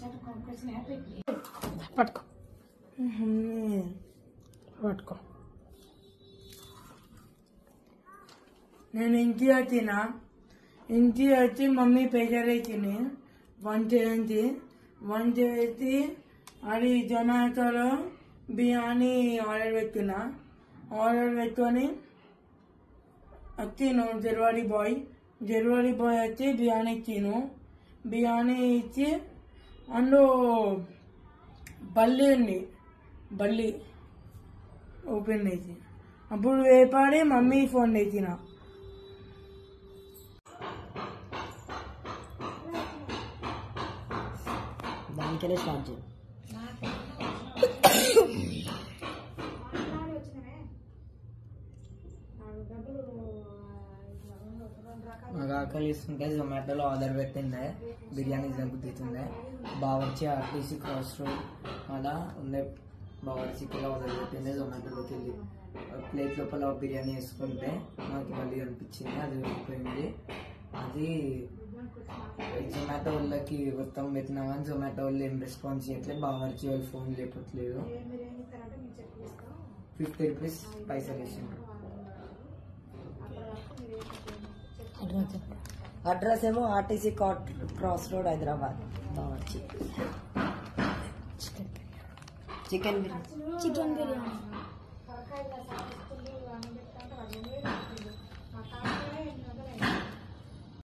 పట్టుకో పట్టుకో. నేను ఇంటికి వచ్చి మమ్మీ ప్రెషర్ అవుతుంది వన్ చేసి అది జొమాటోలో బిర్యానీ ఆర్డర్ పెట్టుకొని వచ్చిను. డెలివరీ బాయ్ వచ్చి బిర్యానీ ఇచ్చి అందులో బల్లి ఓపెన్ చేసి అప్పుడు వేపాడి మమ్మీ ఫోన్ చేసిన. దానికెళ్ళి స్టార్ట్ చేయి. నాకు ఆకలి ఇస్తుంటే జొమాటోలో ఆర్డర్ పెట్టిండే బిర్యానీ జరుగుతుండే. బావర్చి ఆర్టీసీ క్రాస్ రోడ్ అలా ఉండే బావర్చికి ఆర్డర్ పెట్టిండే. జొమాటోలోకి వెళ్ళి ప్లేట్ లోపల బిర్యానీ వేసుకుంటే నాకు మళ్ళీ అనిపించింది, అది వెళ్ళిపోయింది. అది జొమాటో వాళ్ళకి మొత్తం పెట్టినా కానీ జొమాటో వాళ్ళు ఏం రెస్పాన్స్ చేయట్లేదు. బావర్చి వాళ్ళు ఫోన్ లేపట్లేదు. 50 రూపీస్ పైసలు వేసిండ్రు. అడ్రస్ ఏమో RTC cross road Hyderabad. Bawarchi chicken biryani.